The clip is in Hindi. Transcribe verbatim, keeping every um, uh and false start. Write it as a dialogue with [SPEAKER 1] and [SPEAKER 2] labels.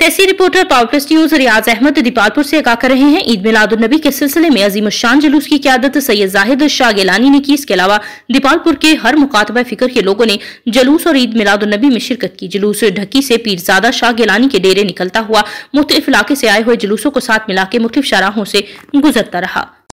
[SPEAKER 1] Tessy reporter power plus news Riaz Ahmed Dipalpur से आगाह कर रहे हैं। ईद मिलादुन्नबी के सिलसिले में अजीम शान जुलूस की क़यादत सैयद जाहिद शाह गिलानी ने की। इसके अलावा दीपालपुर के हर मुकातबा फिक्र के लोगों ने जुलूस और ईद मिलादुन्नबी में शिरकत की। जुलूस ढक्की से पीरजादा शाह गिलानी के डेरे निकलता हुआ मुख्तलिफ इलाके से आए हुए जुलूसों को साथ मिला के मुख्तलिफ शाहराहों से गुजरता रहा।